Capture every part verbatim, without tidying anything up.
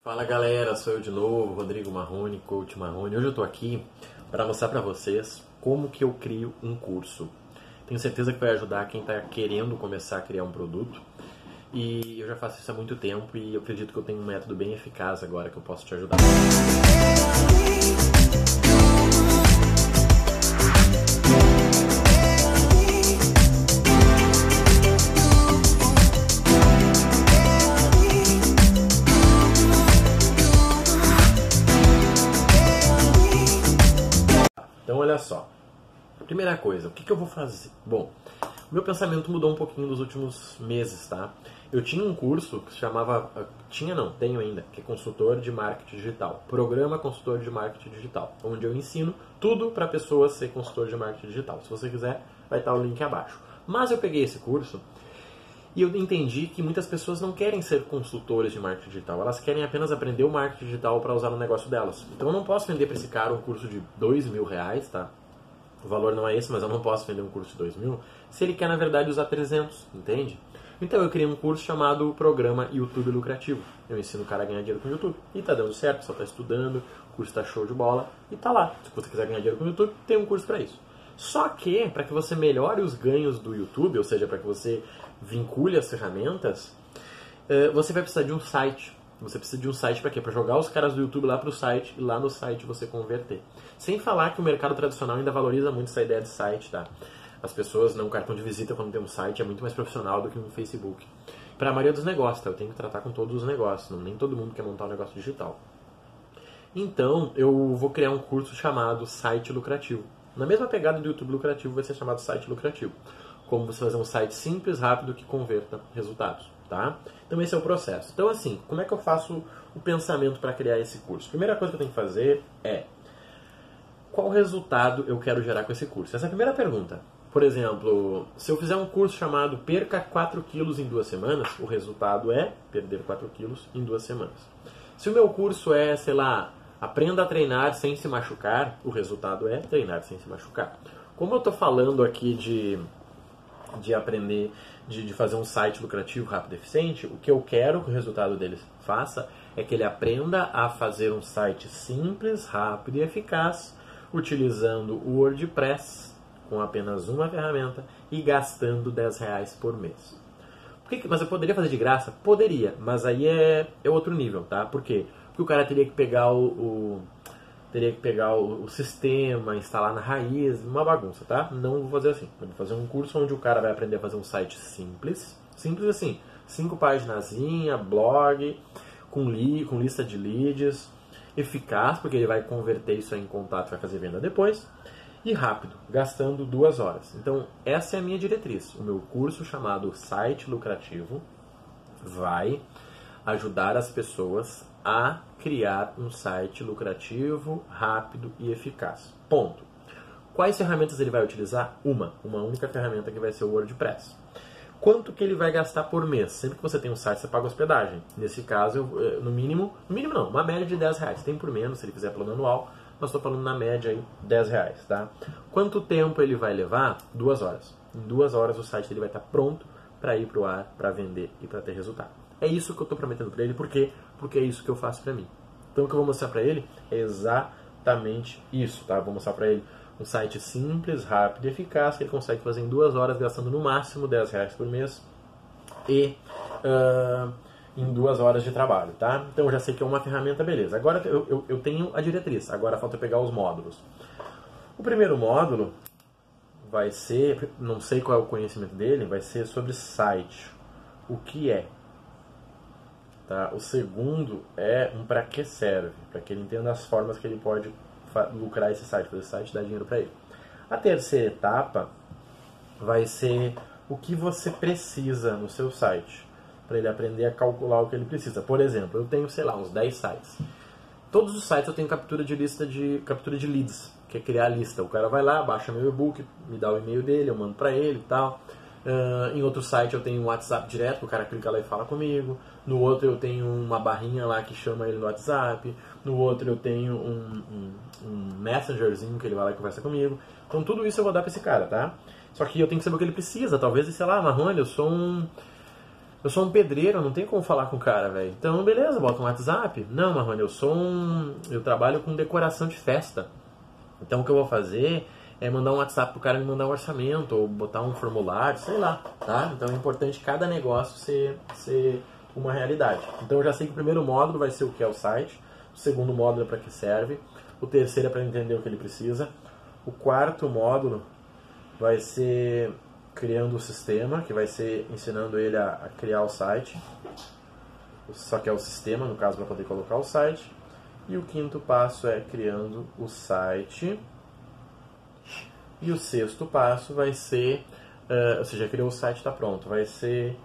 Fala galera, sou eu de novo, Rodrigo Marrone, Coach Marrone. Hoje eu tô aqui para mostrar para vocês como que eu crio um curso. Tenho certeza que vai ajudar quem está querendo começar a criar um produto. E eu já faço isso há muito tempo e eu acredito que eu tenho um método bem eficaz agora que eu posso te ajudar. Então olha só, primeira coisa, o que, que eu vou fazer? Bom, o meu pensamento mudou um pouquinho nos últimos meses, tá? Eu tinha um curso que se chamava, tinha não, tenho ainda, que é consultor de marketing digital, programa consultor de marketing digital, onde eu ensino tudo para pessoas ser consultor de marketing digital. Se você quiser, vai estar o link abaixo. Mas eu peguei esse curso e eu entendi que muitas pessoas não querem ser consultores de marketing digital, elas querem apenas aprender o marketing digital para usar no negócio delas. Então eu não posso vender para esse cara um curso de dois mil reais, tá? O valor não é esse, mas eu não posso vender um curso de dois mil se ele quer, na verdade, usar trezentos, entende? Então eu criei um curso chamado Programa YouTube Lucrativo. Eu ensino o cara a ganhar dinheiro com o YouTube. E tá dando certo, só tá estudando, o curso tá show de bola e tá lá. Se você quiser ganhar dinheiro com o YouTube, tem um curso para isso. Só que, para que você melhore os ganhos do YouTube, ou seja, para que você vincule as ferramentas, você vai precisar de um site. Você precisa de um site para quê? Para jogar os caras do YouTube lá para o site e lá no site você converter. Sem falar que o mercado tradicional ainda valoriza muito essa ideia de site, tá? As pessoas, não, cartão de visita quando tem um site é muito mais profissional do que um Facebook. Para a maioria dos negócios, tá? Eu tenho que tratar com todos os negócios, não, nem todo mundo quer montar um negócio digital. Então, eu vou criar um curso chamado Site Lucrativo. Na mesma pegada do YouTube Lucrativo, vai ser chamado Site Lucrativo. Como você fazer um site simples, rápido, que converta resultados, tá? Então esse é o processo. Então assim, como é que eu faço o pensamento para criar esse curso? Primeira coisa que eu tenho que fazer é: qual resultado eu quero gerar com esse curso? Essa é a primeira pergunta. Por exemplo, se eu fizer um curso chamado Perca quatro quilos em duas semanas, o resultado é perder quatro quilos em duas semanas. Se o meu curso é, sei lá, Aprenda a treinar sem se machucar, o resultado é treinar sem se machucar. Como eu estou falando aqui de, de aprender, de, de fazer um site lucrativo, rápido e eficiente, o que eu quero que o resultado dele faça é que ele aprenda a fazer um site simples, rápido e eficaz, utilizando o WordPress com apenas uma ferramenta e gastando dez reais por mês. Por que, mas eu poderia fazer de graça? Poderia, mas aí é, é outro nível, tá? Por quê? Porque o cara teria que pegar o, o teria que pegar o, o sistema, instalar na raiz, uma bagunça, tá? Não vou fazer assim. Eu vou fazer um curso onde o cara vai aprender a fazer um site simples, simples assim, cinco paginazinha, blog, com, li, com lista de leads, eficaz, porque ele vai converter isso aí em contato e vai fazer venda depois, e rápido, gastando duas horas. Então, essa é a minha diretriz. O meu curso chamado Site Lucrativo vai ajudar as pessoas a criar um site lucrativo, rápido e eficaz. Ponto. Quais ferramentas ele vai utilizar? Uma. Uma única ferramenta que vai ser o WordPress. Quanto que ele vai gastar por mês? Sempre que você tem um site, você paga hospedagem. Nesse caso, eu, no mínimo, no mínimo não, uma média de dez reais. Tem por menos, se ele fizer plano anual, mas estou falando na média aí, dez reais, tá? Quanto tempo ele vai levar? Duas horas. Em duas horas o site dele vai estar pronto para ir para o ar, para vender e para ter resultado. É isso que eu estou prometendo para ele, por quê? Porque é isso que eu faço para mim. Então o que eu vou mostrar para ele é exatamente isso, tá? Eu vou mostrar para ele um site simples, rápido e eficaz, que ele consegue fazer em duas horas, gastando no máximo dez reais por mês e uh, em duas horas de trabalho, tá? Então eu já sei que é uma ferramenta, beleza. Agora eu, eu, eu tenho a diretriz, agora falta pegar os módulos. O primeiro módulo vai ser, não sei qual é o conhecimento dele, vai ser sobre site. O que é? Tá? O segundo é um para que serve, para que ele entenda as formas que ele pode lucrar esse site, fazer esse site dar dinheiro para ele. A terceira etapa vai ser o que você precisa no seu site, para ele aprender a calcular o que ele precisa. Por exemplo, eu tenho, sei lá, uns dez sites. Todos os sites eu tenho captura de lista de captura de leads, que é criar a lista. O cara vai lá, baixa meu e-book, me dá o e-mail dele, eu mando para ele e tal. Uh, em outro site eu tenho um WhatsApp direto, o cara clica lá e fala comigo. No outro eu tenho uma barrinha lá que chama ele no WhatsApp. No outro eu tenho um, um, um messengerzinho que ele vai lá e conversa comigo. Então tudo isso eu vou dar para esse cara, tá? Só que eu tenho que saber o que ele precisa. Talvez, sei lá, Marrone, eu sou um... eu sou um pedreiro, não tem como falar com o cara, velho. Então, beleza, bota um WhatsApp. Não, Marrone, eu sou um... Eu trabalho com decoração de festa. Então, o que eu vou fazer é mandar um WhatsApp pro cara me mandar um orçamento, ou botar um formulário, sei lá, tá? Então, é importante cada negócio ser, ser uma realidade. Então, eu já sei que o primeiro módulo vai ser o que é o site. O segundo módulo é para que serve. O terceiro é para entender o que ele precisa. O quarto módulo vai ser criando o sistema, que vai ser ensinando ele a, a criar o site. Só que é o sistema, no caso, para poder colocar o site. E o quinto passo é criando o site. E o sexto passo vai ser, uh, ou seja, criou o site, está pronto, vai ser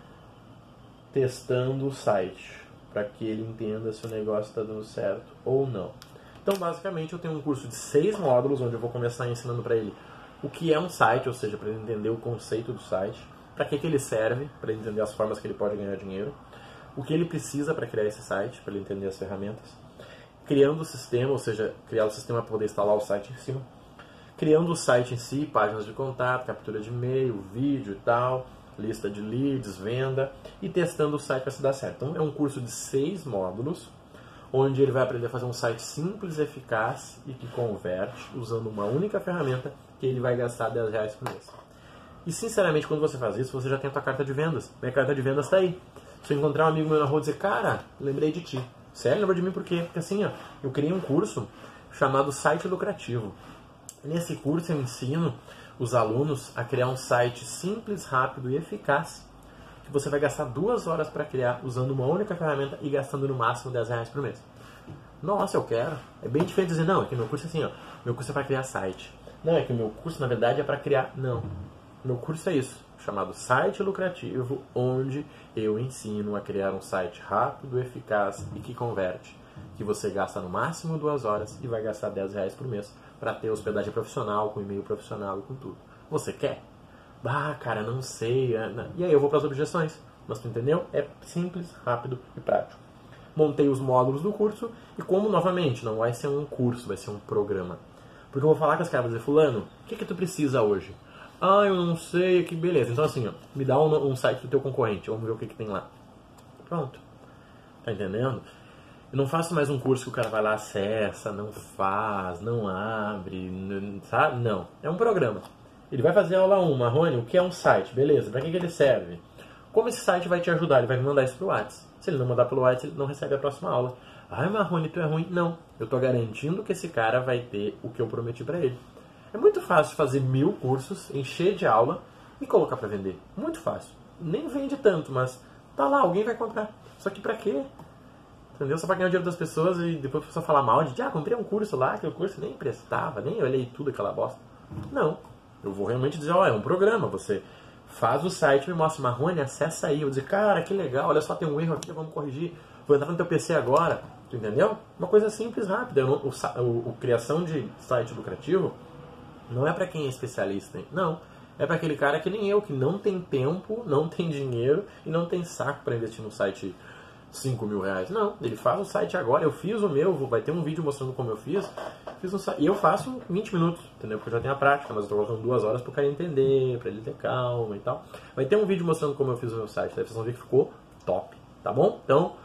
testando o site, para que ele entenda se o negócio está dando certo ou não. Então, basicamente, eu tenho um curso de seis módulos, onde eu vou começar ensinando para ele o que é um site, ou seja, para ele entender o conceito do site, para que, que ele serve, para ele entender as formas que ele pode ganhar dinheiro, o que ele precisa para criar esse site, para ele entender as ferramentas, criando o sistema, ou seja, criar o sistema para poder instalar o site em cima, criando o site em si, páginas de contato, captura de e-mail, vídeo e tal, lista de leads, venda, e testando o site para se dar certo. Então, é um curso de seis módulos, onde ele vai aprender a fazer um site simples, eficaz e que converte, usando uma única ferramenta, que ele vai gastar dez reais por mês. E, sinceramente, quando você faz isso, você já tem a sua carta de vendas. Minha carta de vendas está aí. Se eu encontrar um amigo meu na rua e dizer, cara, lembrei de ti. Sério, lembra de mim por quê? Porque assim, ó, eu criei um curso chamado Site Lucrativo. Nesse curso eu ensino os alunos a criar um site simples, rápido e eficaz, que você vai gastar duas horas para criar, usando uma única ferramenta e gastando no máximo dez reais por mês. Nossa, eu quero. É bem diferente dizer, não, é que meu curso é assim, ó, meu curso é para criar site. Não, é que o meu curso, na verdade, é para criar... Não. Meu curso é isso, chamado Site Lucrativo, onde eu ensino a criar um site rápido, eficaz e que converte. Que você gasta no máximo duas horas e vai gastar dez reais por mês para ter hospedagem profissional, com e-mail profissional e com tudo. Você quer? Ah, cara, não sei. E aí eu vou para as objeções. Mas tu entendeu? É simples, rápido e prático. Montei os módulos do curso e como, novamente, não vai ser um curso, vai ser um programa. Porque eu vou falar com os caras, vou dizer, fulano, o que que tu precisa hoje? Ah, eu não sei, que beleza. Então assim, ó, me dá um, um site do teu concorrente, vamos ver o que que tem lá. Pronto. Tá entendendo? Eu não faço mais um curso que o cara vai lá, acessa, não faz, não abre, não, sabe? Não. É um programa. Ele vai fazer aula um, Marrone, o que é um site? Beleza, para que, que ele serve? Como esse site vai te ajudar? Ele vai me mandar isso pro WhatsApp. Se ele não mandar pelo WhatsApp, ele não recebe a próxima aula. Ai, Marrone, tu é ruim. Não. Eu tô garantindo que esse cara vai ter o que eu prometi para ele. É muito fácil fazer mil cursos, encher de aula e colocar para vender. Muito fácil. Nem vende tanto, mas tá lá, alguém vai comprar. Só que pra quê? Entendeu? Só pra ganhar o dinheiro das pessoas e depois a pessoa falar mal de, ah, comprei um curso lá, aquele curso nem prestava, nem olhei tudo aquela bosta. Não. Eu vou realmente dizer, ó, é um programa, você faz o site, me mostra, Marrone, acessa aí. Eu vou dizer, cara, que legal, olha só, tem um erro aqui, vamos corrigir. Vou entrar no teu P C agora, tu entendeu? Uma coisa simples, rápida. O, o, o, o criação de site lucrativo não é pra quem é especialista, hein? Não. É pra aquele cara que nem eu, que não tem tempo, não tem dinheiro e não tem saco pra investir num site cinco mil reais. Não, ele faz o site agora. Eu fiz o meu, vai ter um vídeo mostrando como eu fiz. Fiz um site, e eu faço em vinte minutos, entendeu? Porque eu já tenho a prática, mas eu tô colocando duas horas pro cara entender, pra ele ter calma e tal. Vai ter um vídeo mostrando como eu fiz o meu site, daí vocês vão ver que ficou top, tá bom? Então,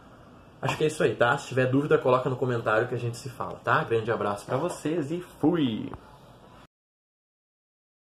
acho que é isso aí, tá? Se tiver dúvida, coloca no comentário que a gente se fala, tá? Grande abraço pra vocês e fui!